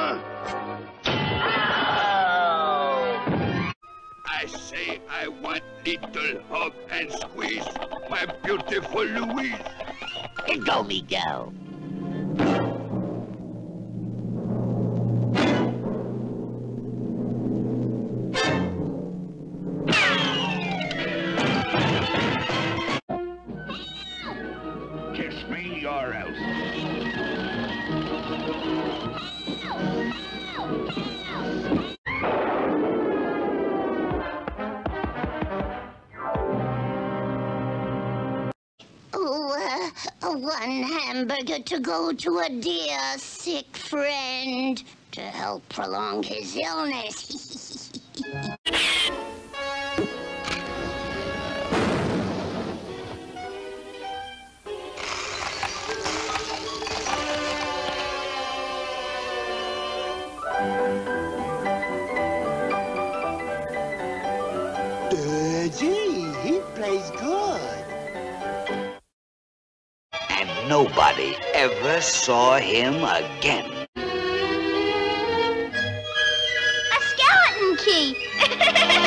I say I want little hug and squeeze, my beautiful Louise. Go, Miguel. Kiss me or else. One hamburger to go to a dear sick friend to help prolong his illness. Gee, he plays good. And nobody ever saw him again. A skeleton key!